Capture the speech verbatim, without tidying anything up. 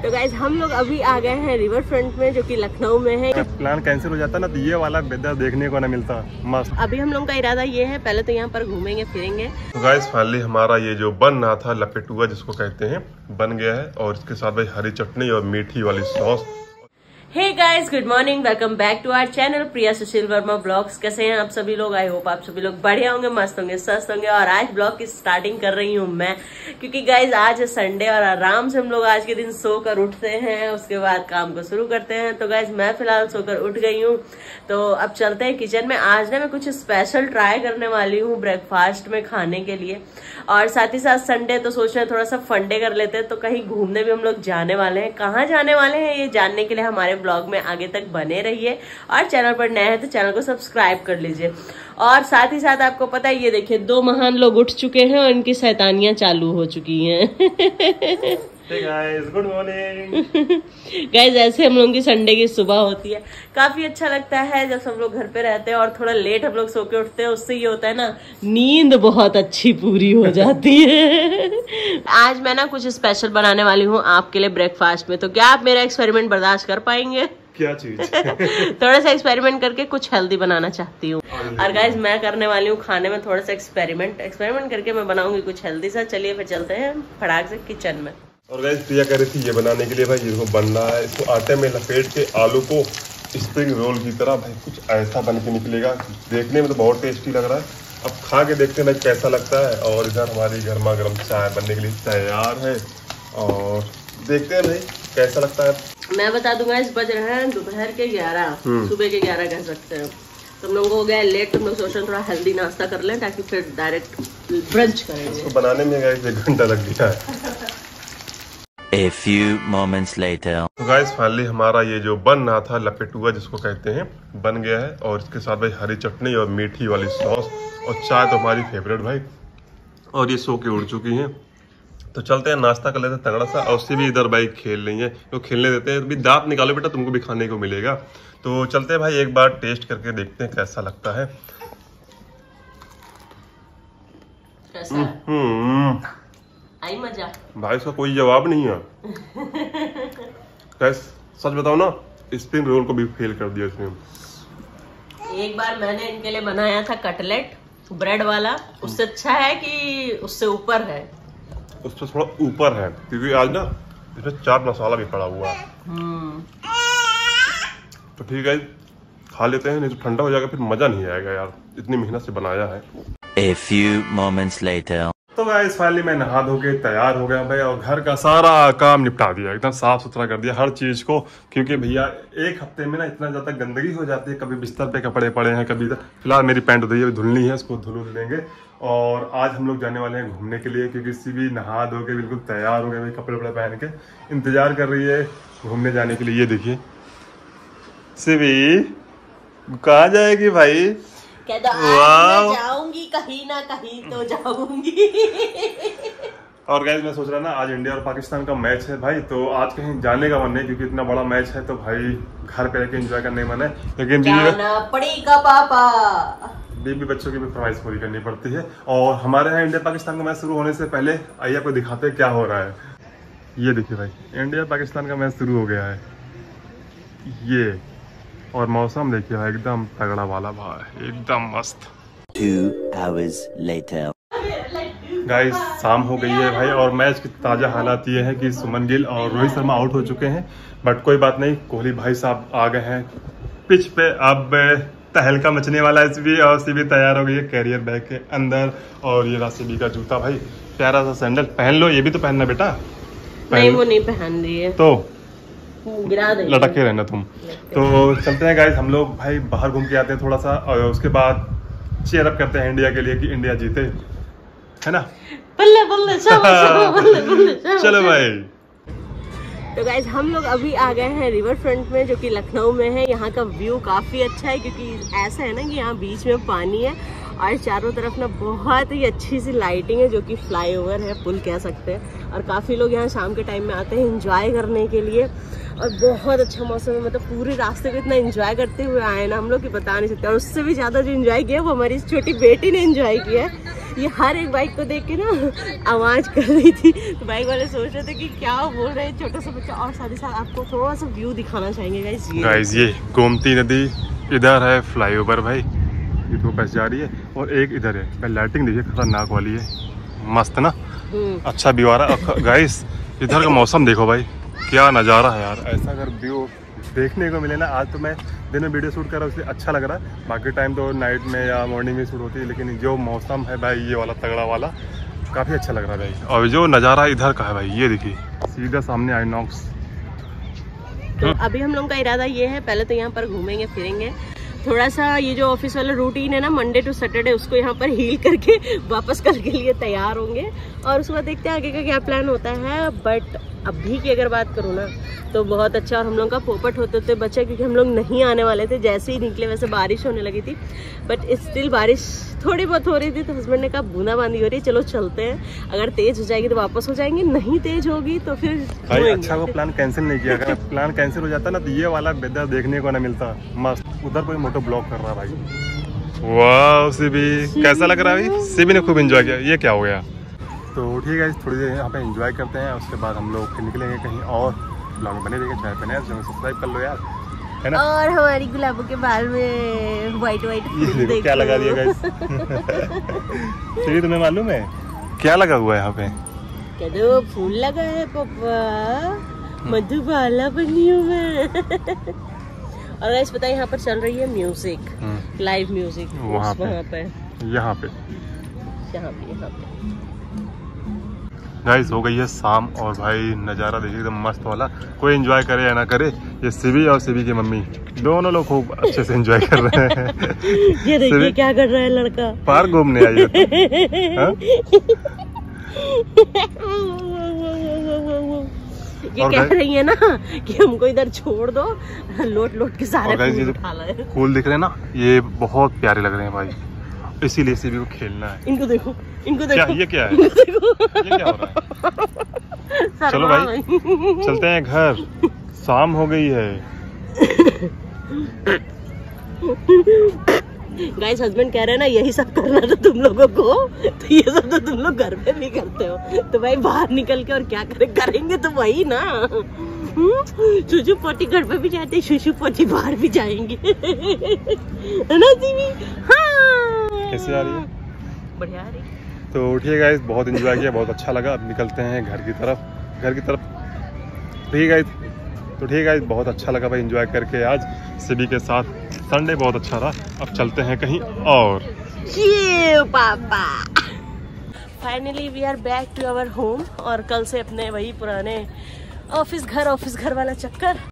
तो गाइज हम लोग अभी आ गए हैं रिवर फ्रंट में, जो कि लखनऊ में है। प्लान कैंसिल हो जाता ना तो ये वाला बेदर देखने को ना मिलता। मस्त। अभी हम लोग का इरादा ये है, पहले तो यहाँ पर घूमेंगे फिरेंगे। तो गाइस फाइनली हमारा ये जो बन रहा था लपेटुआ जिसको कहते हैं, बन गया है। और इसके साथ भाई हरी चटनी और मीठी वाली sauce. Hey guys, good morning, welcome back to our channel Priya Sushil Verma blogs. कैसे हैं आप सभी लोग? आई होप आप सभी लोग बढ़िया होंगे, मस्त होंगे, स्वस्थ होंगे। और आज ब्लॉग की स्टार्टिंग कर रही हूँ मैं, क्योंकि गाइस आज है संडे और आराम से हम लोग आज के दिन सोकर उठते हैं, उसके बाद काम को शुरू करते हैं। तो गाइस मैं फिलहाल सोकर उठ गई हूँ, तो अब चलते हैं किचन में। आज ना मैं कुछ स्पेशल ट्राई करने वाली हूँ ब्रेकफास्ट में खाने के लिए, और साथ ही साथ संडे तो सोच रहे हैं थोड़ा सा फंडे कर लेते हैं। तो कहीं घूमने भी हम लोग जाने वाले हैं। कहाँ जाने वाले हैं ये जानने के लिए हमारे ब्लॉग में आगे तक बने रहिए, और चैनल पर नए हैं तो चैनल को सब्सक्राइब कर लीजिए। और साथ ही साथ आपको पता है, ये देखिए दो महान लोग उठ चुके हैं और इनकी शैतानियां चालू हो चुकी हैं। Hey guys, good morning। Guys ऐसे हम लोगों की संडे की सुबह होती है। काफी अच्छा लगता है जब सब लोग घर पे रहते हैं और थोड़ा लेट हम लोग सो के उठते हैं। उससे ये होता है ना, नींद बहुत अच्छी पूरी हो जाती है। आज मैं ना कुछ स्पेशल बनाने वाली हूँ आपके लिए ब्रेकफास्ट में। तो क्या आप मेरा एक्सपेरिमेंट बर्दाश्त कर पाएंगे? क्या चीज? थोड़ा सा एक्सपेरिमेंट करके कुछ हेल्दी बनाना चाहती हूँ। और गाइज मैं करने वाली हूँ खाने में थोड़ा सा एक्सपेरिमेंट एक्सपेरिमेंट करके मैं बनाऊंगी कुछ हेल्दी सा। चलिए फिर चलते हैं फटाक से किचन में। और गाइस प्रिया कह रही थी ये बनाने के लिए भाई, ये बन रहा है। इसको आटे में लपेट के आलू को स्प्रिंग रोल की तरह भाई कुछ ऐसा बन के निकलेगा। देखने में तो बहुत टेस्टी लग रहा है। अब खा के देखते हैं भाई कैसा लगता है। और इधर हमारी गर्मा गर्म चाय बनने के लिए तैयार है, और देखते हैं भाई कैसा लगता है। मैं बता दूंगा, इस बज रहे हैं दोपहर के ग्यारह, सुबह के ग्यारह कह सकते हैं। तो हम लोग हो गया लेट, तो हम लोग सोच रहे थोड़ा हेल्दी नाश्ता कर लें ताकि फिर डायरेक्ट ब्रंच करेंगे। इसको बनाने में गाइस एक घंटा लग गया है। A few moments later. तो गाइस फाइनली हमारा ये जो बन रहा था लपेटुआ जिसको कहते हैं, बन गया है। और इसके साथ भाई हरी चटनी और मीठी वाली सॉस और चाय तो हमारी फेवरेट भाई। और ये सो के उड़ चुकी हैं, तो चलते हैं नाश्ता कर लेते हैं तगड़ा सा। और उससे भी इधर भाई खेल रही है, तो खेलने देते हैं। अभी दांत निकालो बेटा, तुमको भी खाने को मिलेगा। तो चलते हैं भाई, एक बार टेस्ट करके देखते हैं कैसा लगता है। कैसा है? हम्म आई मजा भाई, इसका कोई जवाब नहीं है। कैस सच बताओ ना, स्प्रिंग रोल को भी फेल कर दिया इसमें। एक बार मैंने इनके लिए बनाया था कटलेट ब्रेड वाला, उससे अच्छा है कि उससे ऊपर है? उससे थोड़ा ऊपर है, क्योंकि आज ना इसमें चाट मसाला भी पड़ा हुआ है। तो ठीक है, खा लेते हैं, नहीं तो ठंडा हो जाएगा फिर मजा नहीं आएगा यार। इतनी मेहनत से बनाया है। A few moments later. तो गाइस फाइनली मैं नहा धो के तैयार हो गया भाई, और घर का सारा काम निपटा दिया, एकदम साफ सुथरा कर दिया हर चीज को। क्योंकि भैया एक हफ्ते में ना इतना ज्यादा गंदगी हो जाती है, कभी बिस्तर पे कपड़े पड़े हैं, कभी इधर। फिलहाल मेरी पैंट धुली है, धुलनी है, उसको धुल लेंगे। और आज हम लोग जाने वाले हैं घूमने के लिए, क्योंकि इसी भी नहा धो के बिल्कुल तैयार हो गए भाई, कपड़े वपड़े पहन के इंतजार कर रही है घूमने जाने के लिए। ये देखिए सिवी कहाँ जाएगी भाई? कहता आज मैं जाऊंगी कहीं ना कहीं तो जाऊंगी। और गाइस मैं सोच रहा ना, आज इंडिया और पाकिस्तान का मैच है भाई, तो आज कहीं जाने का मन नहीं, क्योंकि इतना बड़ा मैच है। तो भाई घर पे रहकर एंजॉय करने का मन है, लेकिन जाना पड़ेगा पापा। बीबी बच्चों की भी फरमाइश पूरी करनी पड़ती है। और हमारे यहाँ इंडिया पाकिस्तान का मैच शुरू होने से पहले आइए आपको दिखाते हैं क्या हो रहा है। ये देखिए भाई, इंडिया पाकिस्तान का मैच शुरू हो गया है ये। और मौसम देखिए भाई, एकदम तगड़ा वाला भाई, एकदम मस्त। Two hours later. गाइस शाम हो गई है भाई, और मैच की ताज़ा हालात ये है कि सुमन गिल और रोहित शर्मा आउट हो चुके हैं। बट कोई बात नहीं, कोहली भाई साहब आ गए हैं पिच पे। अब तहलका मचने वाला है सीबी, और सीबी तैयार हो गई है कैरियर बैग के अंदर। और ये रहा सीबी का जूता भाई, प्यारा सा सैंडल। पहन लो, ये भी तो पहनना बेटा। नहीं वो नहीं पहन रही है, तो गिरा देंगे, लटके रहना तुम। तो चलते हैं गाइस, हम लोग भाई बाहर घूम के आते हैं थोड़ा सा, और उसके बाद चीयर अप करते हैं इंडिया के लिए कि इंडिया जीते, है ना? बल्ले बल्ले चलो बल्ले बल्ले चलो भाई। तो गाइज हम लोग अभी आ गए हैं रिवर फ्रंट में, जो कि लखनऊ में है। यहाँ का व्यू काफी अच्छा है, क्योंकि ऐसा है ना कि यहाँ बीच में पानी है और चारों तरफ ना बहुत ही अच्छी सी लाइटिंग है, जो कि फ्लाईओवर है, पुल कह सकते हैं। और काफी लोग यहाँ शाम के टाइम में आते हैं एंजॉय करने के लिए। और बहुत अच्छा मौसम है, मतलब पूरे रास्ते को इतना एंजॉय करते हुए आए ना हम लोग कि बता नहीं सकते। और उससे भी ज्यादा जो एंजॉय किया वो हमारी छोटी बेटी ने एंजॉय किया है, ये हर एक बाइक को देख के ना आवाज कर रही थी, तो बाइक वाले सोच रहे थे कि क्या बोल रहे हैं छोटा सा बच्चा। और साथ ही साथ आपको थोड़ा सा व्यू दिखाना चाहेंगे गाइस। ये गाइस ये गोमती नदी इधर है, फ्लाईओवर भाई ये तो बस जा रही है, और एक इधर है भाई। लाइटिंग देखिए खतरनाक वाली है, मस्त ना, अच्छा व्यू आ रहा है। गाइस इधर का मौसम देखो भाई, क्या नज़ारा है यार। ऐसा अगर व्यू देखने को मिले ना, आज तो मैं दिन में वीडियो शूट कर रहा हूँ इसलिए अच्छा लग रहा है, बाकी टाइम तो नाइट में या मॉर्निंग में शूट होती है, लेकिन जो मौसम है भाई ये वाला तगड़ा वाला काफ़ी अच्छा लग रहा है भाई। और जो नज़ारा इधर का है भाई, ये देखिए सीधा सामने आइनॉक्स। तो अभी हम लोग का इरादा ये है, पहले तो यहाँ पर घूमेंगे फिरेंगे थोड़ा सा। ये जो ऑफिस वाला रूटीन है ना मंडे टू सैटरडे, उसको यहाँ पर हील करके वापस कल के लिए तैयार होंगे, और उसके बाद देखते हैं आगे का क्या प्लान होता है। बट अभी की अगर बात करूँ ना तो बहुत अच्छा, और हम लोग का पोपट होते होते बचा, क्योंकि हम लोग नहीं आने वाले थे। जैसे ही निकले वैसे बारिश होने लगी थी, बट स्टिल बारिश थोड़ी बहुत हो रही थी, तो हस्बैंड ने कहा बूंदाबांदी हो रही है, चलो चलते हैं। अगर तेज हो जाएगी तो वापस हो जाएंगे, नहीं तेज होगी तो फिर भाई अच्छा वो प्लान कैंसिल नहीं किया। अगर प्लान कैंसिल हो जाता ना तो ये वाला वेदर देखने को ना मिलता। मस्त उधर कोई मोटो ब्लॉक कर रहा है भाई। वाह सिबी कैसा लग रहा है भाई? सिबी ने खूब एंजॉय किया। ये क्या हो गया? तो ठीक है थोड़ी देर यहाँ पे एंजॉय करते हैं, उसके बाद हम लोग फिर निकलेंगे कहीं और। ब्लॉग बने रहेंगे, चाय पीने सब्सक्राइब कर लो यार, है ना। और हमारी गुलाबों के बाल में व्हाइट व्हाइट देखो क्या लगा दिया गाइस। तुम्हें मालूम है क्या लगा हुआ है यहाँ पे? क्या दो फूल लगा है पापा, मधुबाला बनी हूँ मैं। और गाइस पता है यहाँ पर चल रही है म्यूजिक, लाइव म्यूजिक वहाँ पे, यहाँ पे यहाँ पे यहाँ पे गाइस हो गई है शाम, और भाई नज़ारा देखिए एकदम मस्त वाला। कोई एंजॉय करे या ना करे, ये सिबी और सिबी की मम्मी दोनों लोग खूब अच्छे से एंजॉय कर रहे हैं। ये देखिए क्या कर रहा है लड़का, पार्क घूमने आई है ये कह रही है ना कि हमको इधर छोड़ दो, लोट लोट के सारे फूल उठा लाए। फूल दिख रहे हैं ना, ये बहुत प्यारे लग रहे हैं भाई, इसीलिए सिबी को खेलना है। इनको देखो, इनको देखो। क्या ये क्या है? ये क्या हो रहा है? चलो भाई चलते हैं घर, शाम हो गई है। गाइस हस्बैंड कह रहे हैं ना यही सब करना था तुम लोगों को, तो ये सब तो तुम लोग घर पे भी करते हो, तो भाई बाहर निकल के और क्या करे, करेंगे तो वही ना। शुशु पोटी घर पे भी जाते, शुशु पोटी बाहर भी जाएंगे, है ना दीदी? हाँ कैसे आ रही है? बढ़िया आ रही। तो उठिए गाइस, बहुत एंजॉय किया, बहुत अच्छा लगा। अब निकलते हैं घर की तरफ, घर की तरफ। ठीक है तो ठीक है, बहुत अच्छा लगा भाई एंजॉय करके आज सिबी के साथ। संडे बहुत अच्छा रहा, अब चलते हैं कहीं और। पापा finally we are back to our home, और कल से अपने वही पुराने ऑफिस घर ऑफिस घर वाला चक्कर।